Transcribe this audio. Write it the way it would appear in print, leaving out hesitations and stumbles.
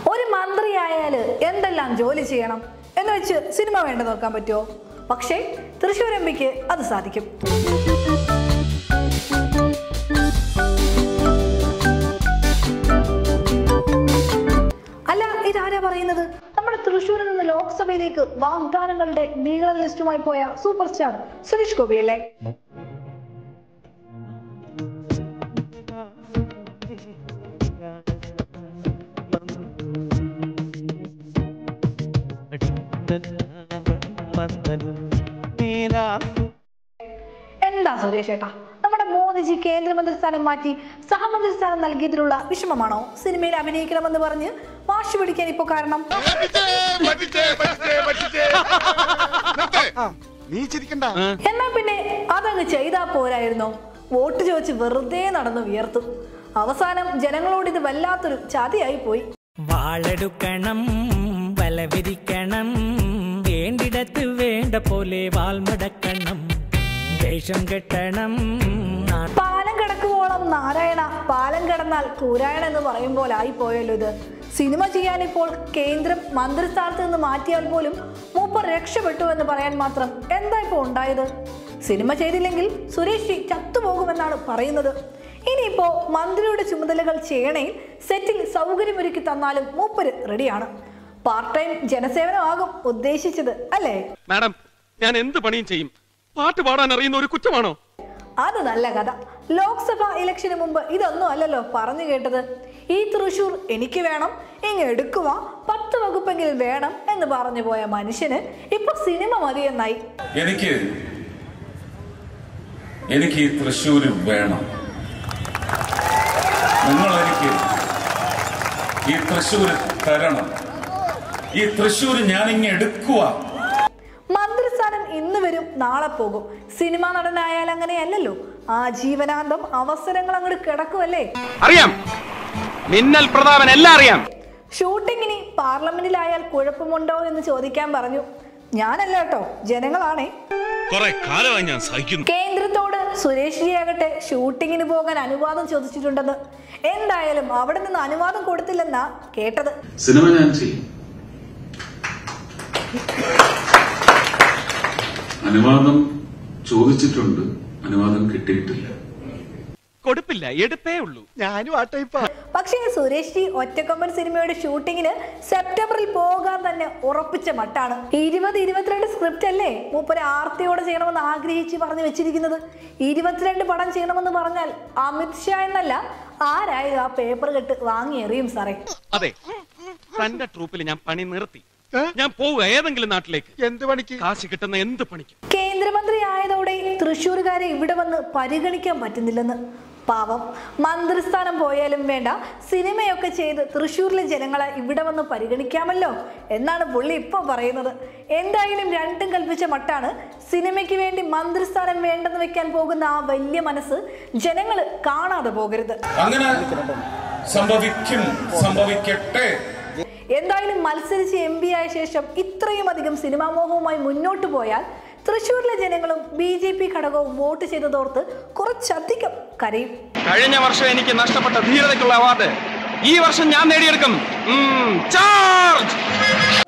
ഒരു മന്ത്രിയായാൽ എന്തെല്ലാം ജോലി ചെയ്യണം എന്ന് വെച്ച് സിനിമ വേണ്ട നോക്കാൻ പറ്റുമോ? പക്ഷേ തൃശ്ശൂർ എംപിക്ക് അത് സാധിക്കും. അല്ല, ഇതാരാ പറയുന്നത്? നമ്മുടെ തൃശ്ശൂരിൽ നിന്ന് ലോക്സഭയിലേക്ക് വാഗ്ദാനങ്ങളുടെ നീള ലിസ്റ്റുമായി പോയ സൂപ്പർ സ്റ്റാർ സുരേഷ് ഗോപിയല്ലേ? എന്താ സുരേഷ് ഏട്ടാ, നമ്മുടെ മോദിജി കേന്ദ്രമന്ത്രി സ്ഥാനം മാറ്റി സഹമന്ത്രി സ്ഥാനം നൽകിയതിലുള്ള വിഷമമാണോ സിനിമയിൽ അഭിനയിക്കണമെന്ന് പറഞ്ഞ് വാശി പിടിക്കാൻ ഇപ്പോ കാരണം? എന്നാ പിന്നെ അതങ്ങ് ചെയ്താ പോരായിരുന്നോ? വോട്ട് ചോദിച്ച് വെറുതെ നടന്നു വിയർത്തു. അവസാനം ജനങ്ങളോട് ഇത് വല്ലാത്തൊരു ചതിയായി പോയി. വാളെടുക്കണം, വലവിരിക്കണം, വേണ്ടിടത്ത് വേണ്ട പോലെ വാൾമടക്കണം, വേഷം കെട്ടണം. പാലം കിടക്കുവോളം നാരായണ, പാലം കിടന്നാൽ കൂരായണ എന്ന് പറയും പോലെ ആയി പോയല്ലോ ഇത്. സിനിമ ചെയ്യാൻ ഇപ്പോൾ കേന്ദ്രം മന്ത്രിസ്ഥാനത്ത് നിന്ന് മാറ്റിയാൽ പോലും മൂപ്പർ രക്ഷപ്പെട്ടു എന്ന് പറയാൻ മാത്രം എന്താ ഇപ്പോൾ ഉണ്ടായത്? സിനിമ ചെയ്തില്ലെങ്കിൽ സുരേഷ് ചത്തുപോകുമെന്നാണ് പറയുന്നത്. ഇനിയിപ്പോ മന്ത്രിയുടെ ചുമതലകൾ ചെയ്യണേ സെറ്റിൽ സൗകര്യമൊരുക്കി തന്നാലും മൂപ്പര് റെഡിയാണ്. പാർട്ട് ടൈം ജനസേവനമാകും ഉദ്ദേശിച്ചത് അല്ലേ? മാഡം, ഞാൻ എന്ത് പണിയും ചെയ്യും. പാട്ട് പാടാൻ അറിയുന്ന ഒരു കുറ്റമാണോ? അത് നല്ല കഥ. ലോക്സഭാ ഇലക്ഷന് മുമ്പ് ഇതൊന്നും അല്ലല്ലോ പറഞ്ഞു കേട്ടത്. ഈ തൃശ്ശൂർ എനിക്ക് വേണം, ഇങ്ങ് എടുക്കുക, 10 വകുപ്പെങ്കിലും വേണം എന്ന് പറഞ്ഞു പോയ മനുഷ്യന് ഇപ്പൊ സിനിമ മതിയെന്നായി. എനിക്ക് ഈ തൃശ്ശൂര് വേണം. നിങ്ങൾ എനിക്ക് ഈ തൃശ്ശൂര് തരണം. ഈ തൃശ്ശൂര് ഞാനിങ്ങ് എടുക്കുക. മന്ത്രിസ്ഥാനം ഇന്ന് വരും, നാളെ പോകും. സിനിമാ നടനായാൽ അങ്ങനെയല്ലല്ലോ. ആജീവനാന്തം അവസരങ്ങൾ അങ്ങോട്ട് കിടക്കുമല്ലേ? അറിയാം, മിന്നൽ പ്രതാപൻ എല്ലാം അറിയാം. ഷൂട്ടിങ്ങിന് പാർലമെന്റിലായാൽ കുഴപ്പമുണ്ടോ എന്ന് ചോദിക്കാൻ പറഞ്ഞു. ഞാനല്ല കേട്ടോ, ജനങ്ങളാണേ. ഞാൻ സഹിക്കുന്നു. കേന്ദ്രത്തോട് സുരേഷ് ജി ആകട്ടെ ഷൂട്ടിങ്ങിന് പോകാൻ അനുവാദം ചോദിച്ചിട്ടുണ്ടെന്ന്. എന്തായാലും അവിടെ നിന്ന് അനുവാദം കൊടുത്തില്ലെന്നാ കേട്ടത്. സിനിമ ഞാൻ ചെയ്യും. അനുവാദം ചോദിച്ചിട്ടുണ്ട്, അനുവാദം കിട്ടിയിട്ടില്ല. കൊടുപ്പില്ല, എടുപ്പേ ഉള്ളൂ. ഞാനും ആ ടൈപ്പാ. പക്ഷേ സുരേഷ് ജി ഒറ്റക്കൊമ്പൻ സിനിമയുടെ ഷൂട്ടിങ്ങിന് സെപ്റ്റംബറിൽ പോകാൻ തന്നെ ഉറപ്പിച്ച മട്ടാണ്. 20-22 സ്ക്രിപ്റ്റ് അല്ലേ മൂപ്പര് ആർത്തിയോടെ ചെയ്യണമെന്ന് ആഗ്രഹിച്ച് പറഞ്ഞു വെച്ചിരിക്കുന്നത്. 22 പടം ചെയ്യണമെന്ന് പറഞ്ഞാൽ അമിത് ഷാ എന്നല്ല ആരായാലും ആ പേപ്പർ കെട്ട് വാങ്ങി എറിയും സാറേ. അതെ, തന്റെ ട്രൂപ്പിൽ ഞാൻ പണി നിർത്തി. ഞാൻ പോവുക ഏതെങ്കിലും നാട്ടിലേക്ക്. എന്ത് പണിക്ക്? കാശ് കിട്ടുന്ന എന്ത് പണിക്ക്. കേന്ദ്രമന്ത്രി ആയതോടെ തൃശ്ശൂരുകാരെ ഇവിടെ വന്ന് പരിഗണിക്കാൻ പറ്റുന്നില്ലെന്ന്. പാവം, മന്ത്രിസ്ഥാനം പോയാലും വേണ്ട, സിനിമയൊക്കെ ചെയ്ത് തൃശ്ശൂരിലെ ജനങ്ങളെ ഇവിടെ വന്ന് പരിഗണിക്കാമല്ലോ എന്നാണ് പുള്ളി ഇപ്പൊ പറയുന്നത്. എന്തായാലും രണ്ടും കൽപ്പിച്ച മട്ടാണ്. സിനിമയ്ക്ക് വേണ്ടി മന്ത്രിസ്ഥാനം വേണ്ടെന്ന് വെക്കാൻ പോകുന്ന ആ വലിയ മനസ്സ് ജനങ്ങൾ കാണാതെ പോകരുത്. അങ്ങനെ സംഭവിക്കട്ടെ. എന്തായാലും മത്സരിച്ച് MP ആയ ശേഷം ഇത്രയും അധികം സിനിമാ മോഹവുമായി മുന്നോട്ട് പോയാൽ തൃശ്ശൂരിലെ ജനങ്ങളും BJP ഘടകവും വോട്ട് ചെയ്തതോർത്ത് കുറച്ചധികം കരയും. കഴിഞ്ഞ വർഷം എനിക്ക് നഷ്ടപ്പെട്ട ധീരതയ്ക്കുള്ള അവാർഡ് ഈ വർഷം ഞാൻ നേടിയെടുക്കും. ചാർജ്!